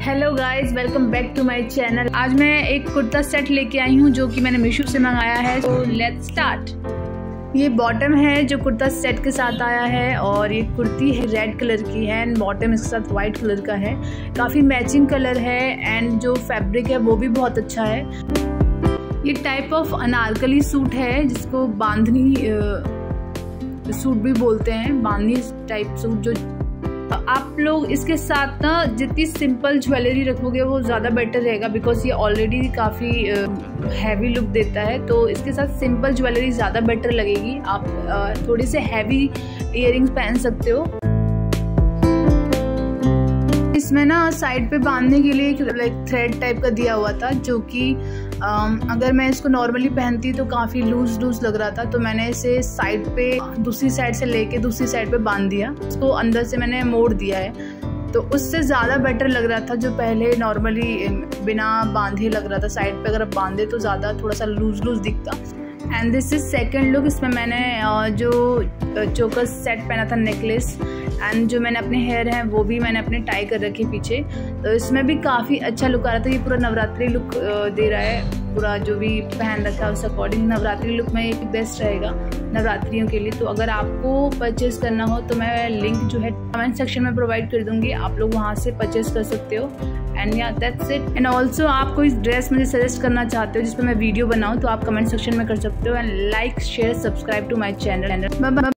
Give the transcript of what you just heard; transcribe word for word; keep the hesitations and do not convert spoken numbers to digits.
Hello guys, welcome back to my channel. आज मैं एक कुर्ता सेट लेके आई हूँ जो कि मैंने मीशो से मंगाया है। तो लेट्स स्टार्ट। ये बॉटम है जो कुर्ता सेट के साथ आया है और ये कुर्ती है रेड कलर की है एंड बॉटम इसके साथ वाइट कलर का है। काफ़ी मैचिंग कलर है एंड जो फैब्रिक है वो भी बहुत अच्छा है। ये टाइप ऑफ अनारकली सूट है जिसको बांधनी सूट भी बोलते हैं, बांधनी टाइप सूट। जो आप लोग इसके साथ ना जितनी सिंपल ज्वेलरी रखोगे वो ज़्यादा बेटर रहेगा, बिकॉज ये ऑलरेडी काफ़ी हैवी लुक देता है। तो इसके साथ सिंपल ज्वेलरी ज़्यादा बेटर लगेगी। आप uh, थोड़ी से हैवी इयररिंग्स पहन सकते हो। इसमें ना साइड पे बांधने के लिए एक लाइक थ्रेड टाइप का दिया हुआ था, जो कि अगर मैं इसको नॉर्मली पहनती तो काफ़ी लूज लूज लग रहा था। तो मैंने इसे साइड पे दूसरी साइड से लेके दूसरी साइड पे बांध दिया। इसको अंदर से मैंने मोड़ दिया है, तो उससे ज़्यादा बेटर लग रहा था। जो पहले नॉर्मली बिना बांधे लग रहा था, साइड पे अगर बांधे तो ज़्यादा थोड़ा सा लूज लूज दिखता। And this is second look. इसमें मैंने जो चोकर सेट पहना था, नेकलेस, एंड जो मैंने अपने हेयर हैं वो भी मैंने अपने टाई कर रखे पीछे। तो इसमें भी काफ़ी अच्छा लुक आ रहा था। ये पूरा नवरात्रि लुक दे रहा है। पूरा जो भी पहन रखा है उस अकॉर्डिंग नवरात्रि लुक में एक बेस्ट रहेगा नवरात्रियों के लिए। तो अगर आपको परचेज़ करना हो तो मैं लिंक जो है कमेंट सेक्शन में प्रोवाइड कर दूंगी, आप लोग वहाँ से परचेज़ कर सकते हो। एंड या दैट्स इट। एंड ऑल्सो आप कोई ड्रेस मुझे सजेस्ट करना चाहते हो जिस पर मैं वीडियो बनाऊँ तो आप कमेंट सेक्शन में कर सकते हो। And like share subscribe to my channel.